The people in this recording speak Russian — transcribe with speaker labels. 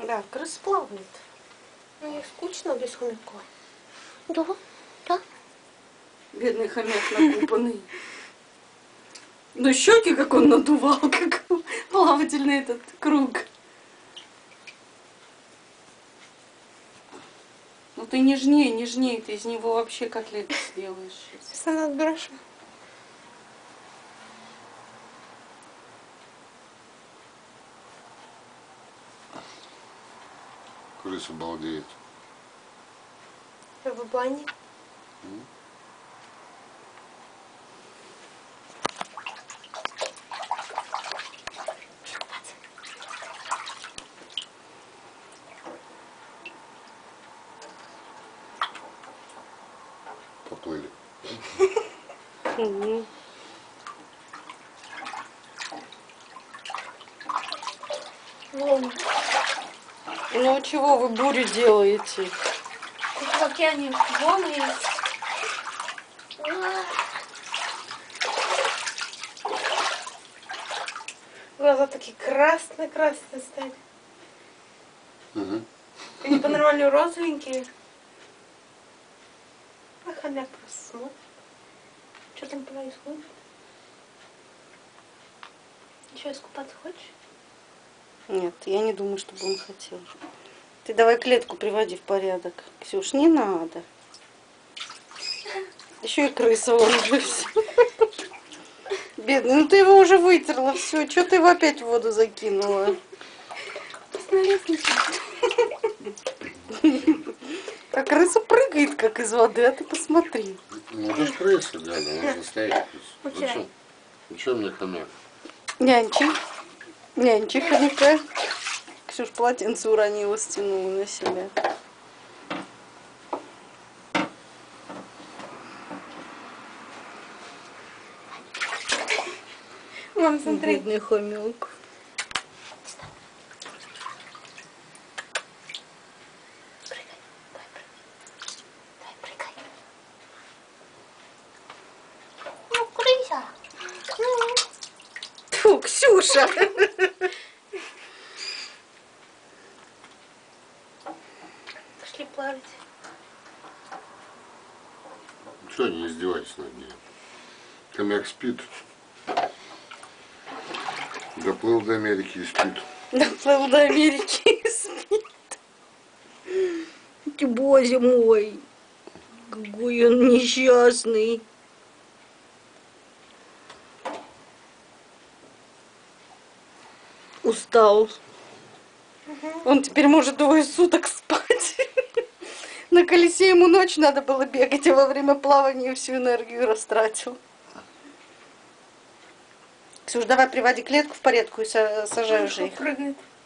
Speaker 1: Да, крыс плавает. Ну, ей скучно без хомяка.
Speaker 2: Да, да.
Speaker 3: Бедный хомяк накупанный. Ну щеки как он надувал, как плавательный этот круг. Ну ты нежнее, нежнее, ты из него вообще котлету сделаешь.
Speaker 1: Сейчас надо отброшу.
Speaker 4: Крыса балдеет.
Speaker 1: В бане.
Speaker 4: Поплыли.
Speaker 1: Вон.
Speaker 3: Ну чего вы бурю делаете?
Speaker 1: В океане вон есть. Глаза такие красные-красные стали.
Speaker 4: Угу.
Speaker 1: Они по-нормальному розовенькие. А хомяк просто смотрит. Что там происходит? Еще искупаться хочешь?
Speaker 3: Нет, я не думаю, чтобы он хотел. Ты давай клетку приводи в порядок. Ксюш, не надо. Еще и крыса вон уже все. Бедный, ну ты его уже вытерла, все. Что ты его опять в воду закинула? А крыса прыгает как из воды, а ты посмотри.
Speaker 4: Ну это ж крыса, да, она настоящая крыса.
Speaker 1: Окей.
Speaker 4: Зачем мне хомяк?
Speaker 3: Нянчи. Нянчи хомяка. Ксюш полотенце уронила, стянула на себя.
Speaker 1: Мам, смотри.
Speaker 3: Бедный хомяк.
Speaker 2: Ну, крыса.
Speaker 3: Фу, Ксюша!
Speaker 1: Пошли плавать.
Speaker 4: Что, не издевайтесь над ней. Хомяк спит. Доплыл до Америки и спит.
Speaker 3: Доплыл до Америки и спит. Боже мой, какой он несчастный. Устал. Он теперь может 2 суток спать. На колесе ему ночь надо было бегать, а во время плавания всю энергию растратил. Ксюш, давай приводи клетку в порядок и сажай уже их.
Speaker 1: Прыгает.